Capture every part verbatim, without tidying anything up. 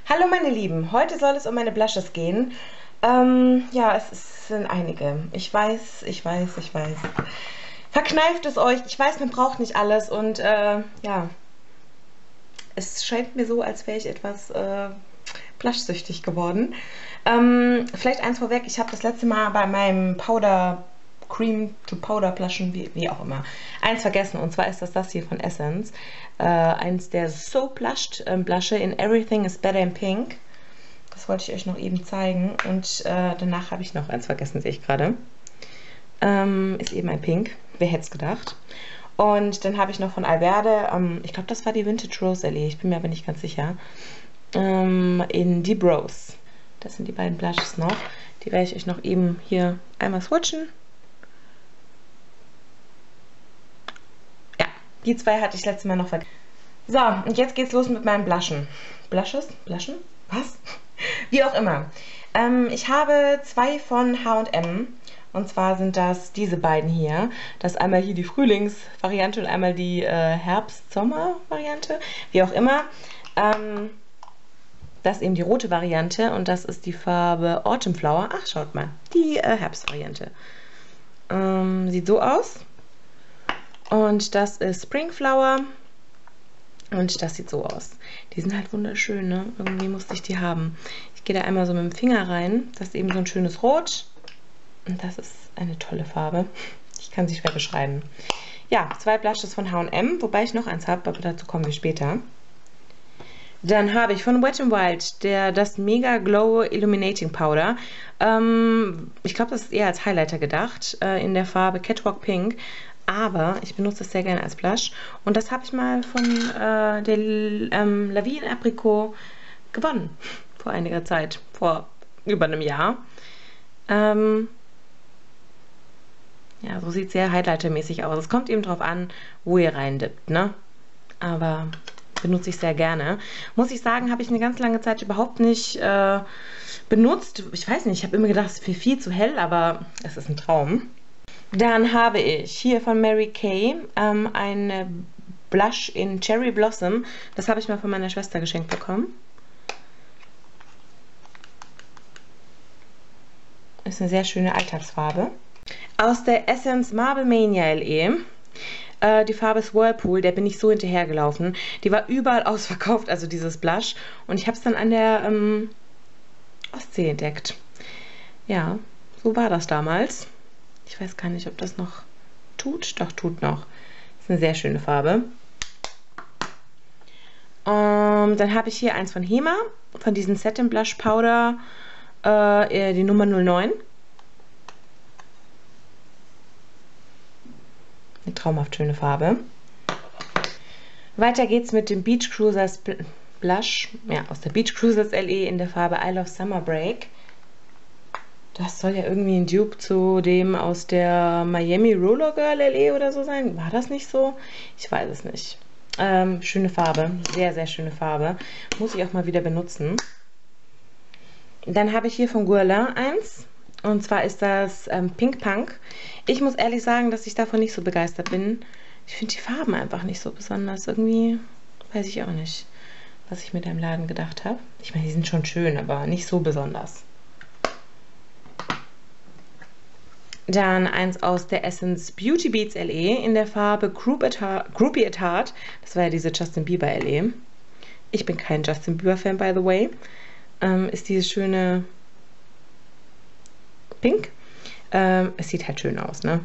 Hallo meine Lieben, heute soll es um meine Blushes gehen. Ähm, ja, es, es sind einige. Ich weiß, ich weiß, ich weiß. Verkneift es euch. Ich weiß, man braucht nicht alles und äh, ja, es scheint mir so, als wäre ich etwas äh, blushsüchtig geworden. Ähm, vielleicht eins vorweg, ich habe das letzte Mal bei meinem Powder Cream to Powder Blushen, wie, wie auch immer, eins vergessen, und zwar ist das das hier von Essence. Äh, eins der So Blushed ähm, Blushe in Everything is Better in Pink. Das wollte ich euch noch eben zeigen. Und äh, danach habe ich noch eins vergessen, sehe ich gerade. Ähm, ist eben ein Pink. Wer hätte es gedacht? Und dann habe ich noch von Alverde, ähm, ich glaube, das war die Vintage Rose Alley, ich bin mir aber nicht ganz sicher, ähm, in Deep Rose. Das sind die beiden Blushes noch. Die werde ich euch noch eben hier einmal swatchen. Ja, die zwei hatte ich letztes Mal noch vergessen. So, und jetzt geht's los mit meinem Blushen. Blushes? Blushen? Was? Wie auch immer. Ähm, ich habe zwei von H und M. Und zwar sind das diese beiden hier. Das ist einmal hier die Frühlingsvariante und einmal die äh, Herbst-Sommer-Variante. Wie auch immer. Ähm, das ist eben die rote Variante und das ist die Farbe Autumn Flower. Ach, schaut mal. Die äh, Herbstvariante. Ähm, sieht so aus. Und das ist Spring Flower. Und das sieht so aus. Die sind halt wunderschön, ne? Irgendwie musste ich die haben. Ich gehe da einmal so mit dem Finger rein. Das ist eben so ein schönes Rot. Und das ist eine tolle Farbe. Ich kann sie schwer beschreiben. Ja, zwei Blushes von H und M, wobei ich noch eins habe, aber dazu kommen wir später. Dann habe ich von Wet n Wild der, das Mega Glow Illuminating Powder. Ähm, ich glaube, das ist eher als Highlighter gedacht, äh, in der Farbe Catwalk Pink. Aber ich benutze es sehr gerne als Blush. Und das habe ich mal von äh, der ähm, La Vie in Apricot gewonnen. Vor einiger Zeit. Vor über einem Jahr. Ähm, ja, so sieht es sehr Highlighter-mäßig aus. Es kommt eben drauf an, wo ihr reindippt, ne? Aber benutze ich sehr gerne. Muss ich sagen, habe ich eine ganz lange Zeit überhaupt nicht äh, benutzt. Ich weiß nicht, ich habe immer gedacht, es ist viel, viel zu hell, aber es ist ein Traum. Dann habe ich hier von Mary Kay ähm, ein Blush in Cherry Blossom. Das habe ich mal von meiner Schwester geschenkt bekommen. Ist eine sehr schöne Alltagsfarbe. Aus der Essence Marble Mania L E. Äh, die Farbe ist Whirlpool, der bin ich so hinterhergelaufen. Die war überall ausverkauft, also dieses Blush. Und ich habe es dann an der ähm, Ostsee entdeckt. Ja, so war das damals. Ich weiß gar nicht, ob das noch tut. Doch, tut noch. Ist eine sehr schöne Farbe. Ähm, dann habe ich hier eins von Hema, von diesem Satin Blush Powder, äh, die Nummer null neun. Eine traumhaft schöne Farbe. Weiter geht's mit dem Beach Cruisers Blush, ja, aus der Beach Cruisers L E in der Farbe I Love Summer Break. Das soll ja irgendwie ein Dupe zu dem aus der Miami Roller Girl L E oder so sein. War das nicht so? Ich weiß es nicht. Ähm, schöne Farbe. Sehr, sehr schöne Farbe. Muss ich auch mal wieder benutzen. Dann habe ich hier von Guerlain eins. Und zwar ist das ähm, Pink Punk. Ich muss ehrlich sagen, dass ich davon nicht so begeistert bin. Ich finde die Farben einfach nicht so besonders. Irgendwie weiß ich auch nicht, was ich mit dem Laden gedacht habe. Ich meine, die sind schon schön, aber nicht so besonders. Dann eins aus der Essence Beauty Beats L E in der Farbe Group at Heart, Groupie at Heart. Das war ja diese Justin Bieber L E. Ich bin kein Justin Bieber Fan, by the way. Ähm, ist dieses schöne Pink. Ähm, es sieht halt schön aus, ne?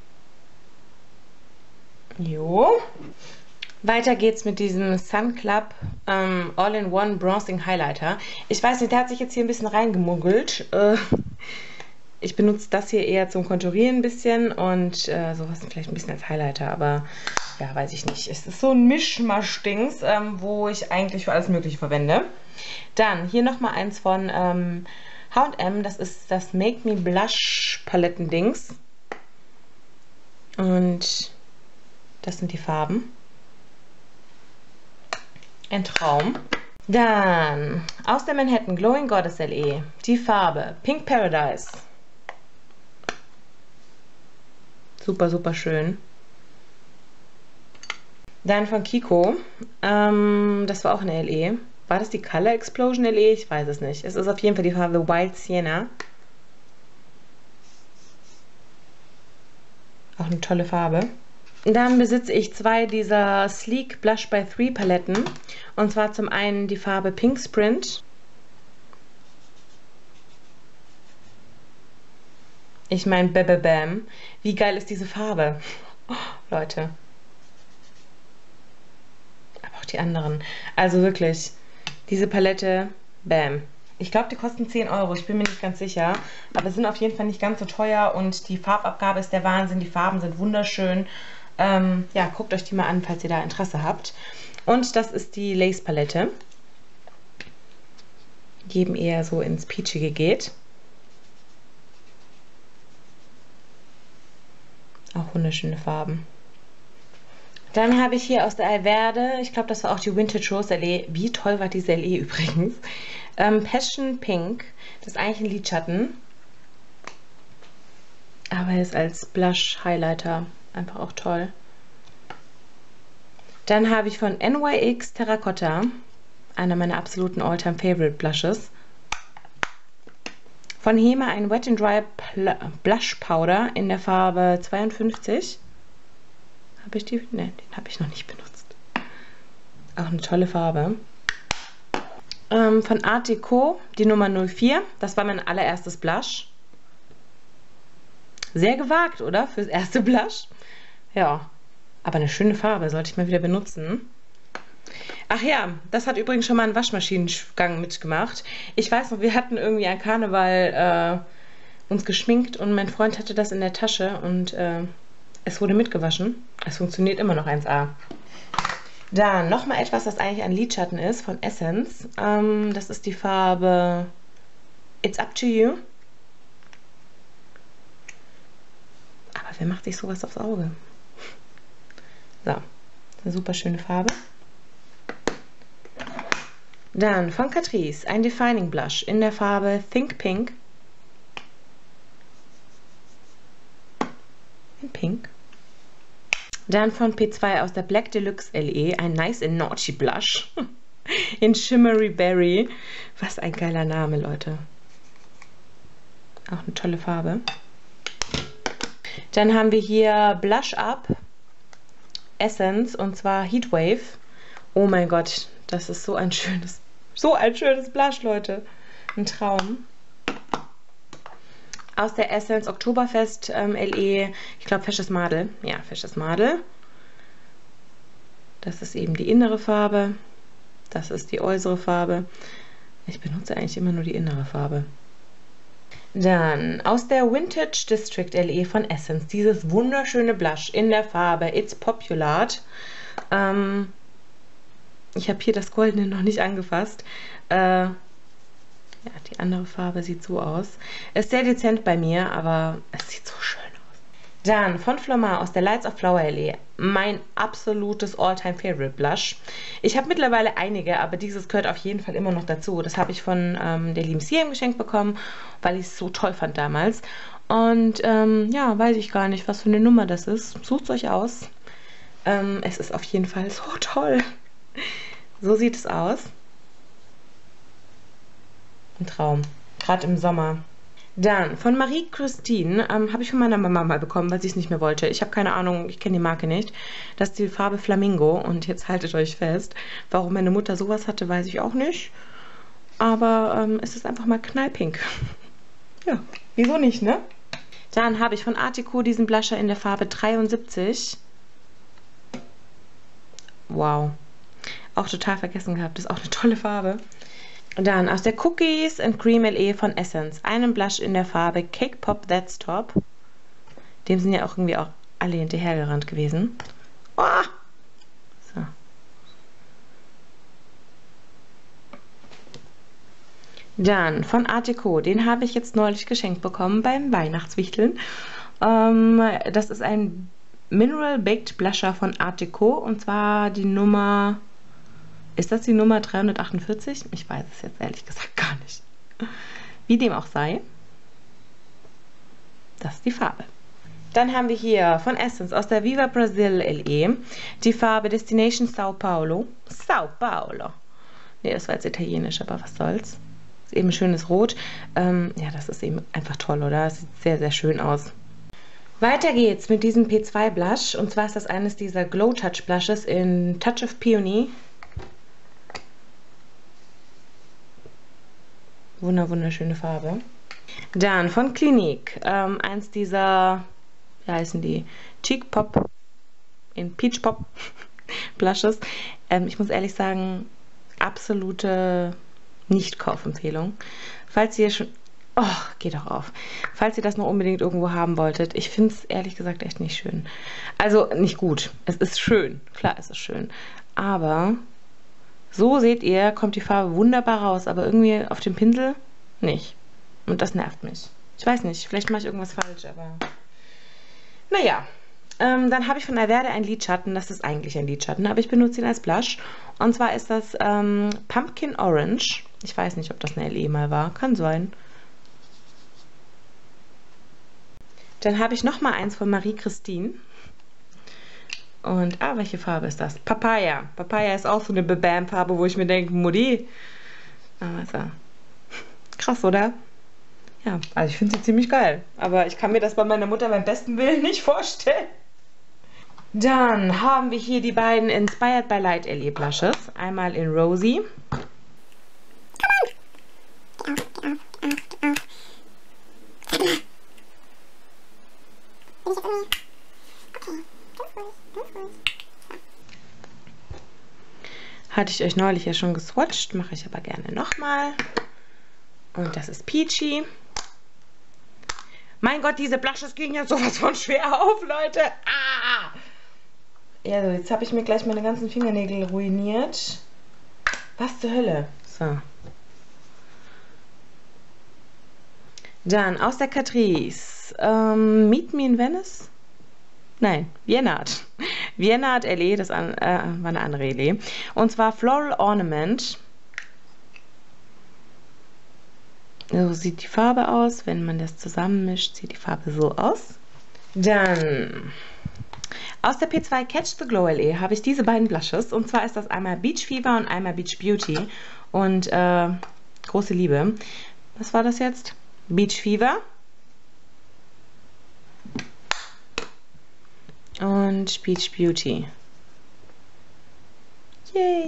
Jo. Weiter geht's mit diesem Sun Club ähm, All-in-One Bronzing Highlighter. Ich weiß nicht, der hat sich jetzt hier ein bisschen reingemuggelt. Äh, Ich benutze das hier eher zum Konturieren ein bisschen und äh, sowas vielleicht ein bisschen als Highlighter, aber ja, weiß ich nicht. Es ist so ein Mischmasch-Dings, ähm, wo ich eigentlich für alles Mögliche verwende. Dann hier nochmal eins von ähm, H und M, das ist das Make Me Blush Paletten-Dings. Und das sind die Farben. Ein Traum. Dann aus der Manhattan Glowing Goddess L E die Farbe Pink Paradise. Super, super schön. Dann von Kiko. Ähm, das war auch eine L E. War das die Color Explosion L E? Ich weiß es nicht. Es ist auf jeden Fall die Farbe Wild Sienna. Auch eine tolle Farbe. Dann besitze ich zwei dieser Sleek Blush by Three Paletten. Und zwar zum einen die Farbe Pink Sprint. Ich meine, Bam. Wie geil ist diese Farbe? Oh, Leute. Aber auch die anderen. Also wirklich, diese Palette, bam. Ich glaube, die kosten zehn Euro. Ich bin mir nicht ganz sicher. Aber sind auf jeden Fall nicht ganz so teuer. Und die Farbabgabe ist der Wahnsinn. Die Farben sind wunderschön. Ähm, ja, guckt euch die mal an, falls ihr da Interesse habt. Und das ist die Lace Palette. Die eben eher so ins Peachige geht. Auch wunderschöne Farben. Dann habe ich hier aus der Alverde, ich glaube, das war auch die Vintage Rose L E. Wie toll war diese L E übrigens? Ähm, Passion Pink. Das ist eigentlich ein Lidschatten. Aber er ist als Blush Highlighter einfach auch toll. Dann habe ich von N Y X Terracotta, einer meiner absoluten All-Time Favorite Blushes. Von Hema ein Wet n Dry Pl Blush Powder in der Farbe zweiundfünfzig. Habe ich die? Ne, den habe ich noch nicht benutzt. Auch eine tolle Farbe. Ähm, von Art Deco die Nummer null vier. Das war mein allererstes Blush. Sehr gewagt, oder? Fürs erste Blush. Ja, aber eine schöne Farbe. Sollte ich mal wieder benutzen. Ach ja, das hat übrigens schon mal einen Waschmaschinengang mitgemacht. Ich weiß noch, wir hatten irgendwie an Karneval äh, uns geschminkt und mein Freund hatte das in der Tasche und äh, es wurde mitgewaschen. Es funktioniert immer noch eins A. Dann nochmal etwas, was eigentlich ein Lidschatten ist, von Essence. Ähm, das ist die Farbe It's Up to You. Aber wer macht sich sowas aufs Auge? So, das ist eine super schöne Farbe. Dann von Catrice ein Defining Blush in der Farbe Think Pink. In Pink. Dann von P zwei aus der Black Deluxe L E ein Nice and Naughty Blush in Shimmery Berry. Was ein geiler Name, Leute. Auch eine tolle Farbe. Dann haben wir hier Blush Up Essence und zwar Heatwave. Oh mein Gott, das ist so ein schönes, so ein schönes Blush, Leute. Ein Traum. Aus der Essence Oktoberfest ähm, L E, ich glaube Fesches Madel. Ja, Fesches Madel. Das ist eben die innere Farbe. Das ist die äußere Farbe. Ich benutze eigentlich immer nur die innere Farbe. Dann aus der Vintage District L E von Essence dieses wunderschöne Blush in der Farbe It's Popular. Ähm, ich habe hier das Goldene noch nicht angefasst. Äh, Ja, die andere Farbe sieht so aus. Ist sehr dezent bei mir, aber es sieht so schön aus. Dann von Flormar aus der Lights of Flower L E. Mein absolutes All-Time Favorite Blush. Ich habe mittlerweile einige, aber dieses gehört auf jeden Fall immer noch dazu. Das habe ich von ähm, der lieben Siem geschenkt bekommen, weil ich es so toll fand damals. Und ähm, ja, weiß ich gar nicht, was für eine Nummer das ist. Sucht es euch aus. Ähm, es ist auf jeden Fall so toll. So sieht es aus. Ein Traum. Gerade im Sommer. Dann von Marie Christine ähm, habe ich von meiner Mama mal bekommen, weil sie es nicht mehr wollte. Ich habe keine Ahnung, ich kenne die Marke nicht. Das ist die Farbe Flamingo und jetzt haltet euch fest. Warum meine Mutter sowas hatte, weiß ich auch nicht. Aber ähm, es ist einfach mal knallpink. Ja, wieso nicht, ne? Dann habe ich von Art Deco diesen Blusher in der Farbe dreiundsiebzig. Wow. Auch total vergessen gehabt. Das ist auch eine tolle Farbe. Dann aus der Cookies and Cream L E von Essence einen Blush in der Farbe Cake Pop That's Top. Dem sind ja auch irgendwie auch alle hinterhergerannt gewesen. Oh! So. Dann von Art Deco, den habe ich jetzt neulich geschenkt bekommen beim Weihnachtswichteln. Ähm, das ist ein Mineral Baked Blusher von Art Deco und zwar die Nummer... Ist das die Nummer dreihundertachtundvierzig? Ich weiß es jetzt ehrlich gesagt gar nicht. Wie dem auch sei. Das ist die Farbe. Dann haben wir hier von Essence aus der Viva Brazil L E die Farbe Destination Sao Paulo. Sao Paulo. Ne, das war jetzt italienisch, aber was soll's. Ist eben ein schönes Rot. Ähm, ja, das ist eben einfach toll, oder? Das sieht sehr, sehr schön aus. Weiter geht's mit diesem P zwei Blush. Und zwar ist das eines dieser Glow Touch Blushes in Touch of Peony. Wunder, wunderschöne Farbe. Dann von Clinique. Ähm, eins dieser, wie heißen die? Cheek Pop in Peach Pop Blushes. Ähm, ich muss ehrlich sagen, absolute Nicht-Kaufempfehlung. Falls ihr schon... Oh, geht doch auf. Falls ihr das noch unbedingt irgendwo haben wolltet, ich finde es ehrlich gesagt echt nicht schön. Also nicht gut. Es ist schön. Klar, es ist schön. Aber so seht ihr, kommt die Farbe wunderbar raus. Aber irgendwie auf dem Pinsel nicht. Und das nervt mich. Ich weiß nicht, vielleicht mache ich irgendwas falsch, aber... Naja. Ähm, dann habe ich von Alverde einen Lidschatten. Das ist eigentlich ein Lidschatten, aber ich benutze ihn als Blush. Und zwar ist das ähm, Pumpkin Orange. Ich weiß nicht, ob das eine L E mal war. Kann sein. Dann habe ich noch mal eins von Marie Christine. Und, ah, welche Farbe ist das? Papaya. Papaya ist auch so eine Bebam-Farbe, wo ich mir denke, Mutti. Aber so. Krass, oder? Ja, also ich finde sie ziemlich geil. Aber ich kann mir das bei meiner Mutter beim besten Willen nicht vorstellen. Dann haben wir hier die beiden Inspired by Light L E Blushes. Einmal in Rosy. Hatte ich euch neulich ja schon geswatcht, mache ich aber gerne nochmal. Und das ist Peachy. Mein Gott, diese Blushes gehen ja sowas von schwer auf, Leute. Ah! Ja, so, jetzt habe ich mir gleich meine ganzen Fingernägel ruiniert. Was zur Hölle? So. Dann aus der Catrice. Ähm, Meet Me in Venice? Nein, Vienna Art. Vienna Art L E, das an, äh, war eine andere L E. Und zwar Floral Ornament. So sieht die Farbe aus. Wenn man das zusammenmischt, sieht die Farbe so aus. Dann aus der P zwei Catch the Glow L E habe ich diese beiden Blushes. Und zwar ist das einmal Beach Fever und einmal Beach Beauty. Und äh, große Liebe. Was war das jetzt? Beach Fever. Und Beach Beauty. Yay!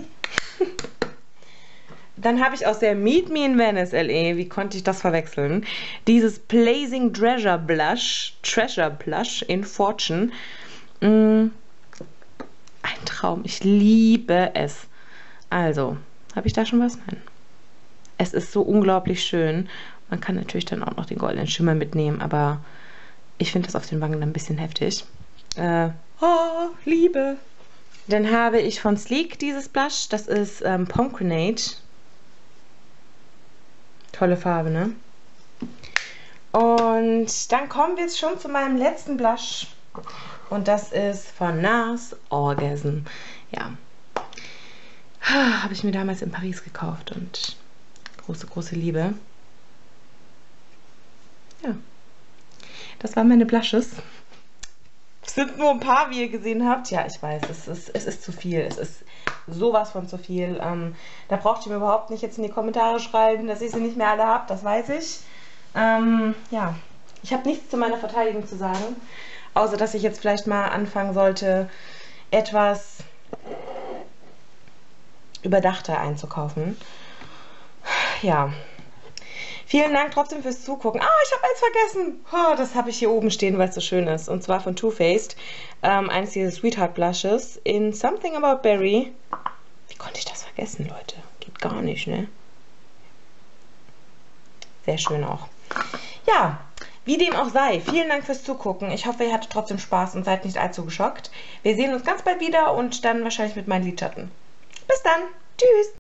Dann habe ich aus der Meet Me in Venice L E, wie konnte ich das verwechseln, dieses Blazing Treasure Blush, Treasure Blush in Fortune. Mm, ein Traum, ich liebe es. Also, habe ich da schon was? Nein. Es ist so unglaublich schön. Man kann natürlich dann auch noch den goldenen Schimmer mitnehmen, aber ich finde das auf den Wangen dann ein bisschen heftig. Äh, oh, Liebe! Dann habe ich von Sleek dieses Blush, das ist ähm, Pomegranate. Tolle Farbe, ne? Und dann kommen wir jetzt schon zu meinem letzten Blush. Und das ist von NARS Orgasm. Ja. Habe ich mir damals in Paris gekauft und große, große Liebe. Ja. Das waren meine Blushes. Es sind nur ein paar, wie ihr gesehen habt. Ja, ich weiß, es ist, es ist zu viel. Es ist sowas von zu viel. Ähm, da braucht ihr mir überhaupt nicht jetzt in die Kommentare schreiben, dass ich sie nicht mehr alle habe. Das weiß ich. Ähm, ja, ich habe nichts zu meiner Verteidigung zu sagen. Außer, dass ich jetzt vielleicht mal anfangen sollte, etwas überdachter einzukaufen. Ja. Vielen Dank trotzdem fürs Zugucken. Ah, ich habe eins vergessen. Oh, das habe ich hier oben stehen, weil es so schön ist. Und zwar von Too Faced. Ähm, eines dieser Sweetheart Blushes in Something About Berry. Wie konnte ich das vergessen, Leute? Geht gar nicht, ne? Sehr schön auch. Ja, wie dem auch sei. Vielen Dank fürs Zugucken. Ich hoffe, ihr hattet trotzdem Spaß und seid nicht allzu geschockt. Wir sehen uns ganz bald wieder und dann wahrscheinlich mit meinen Lidschatten. Bis dann. Tschüss.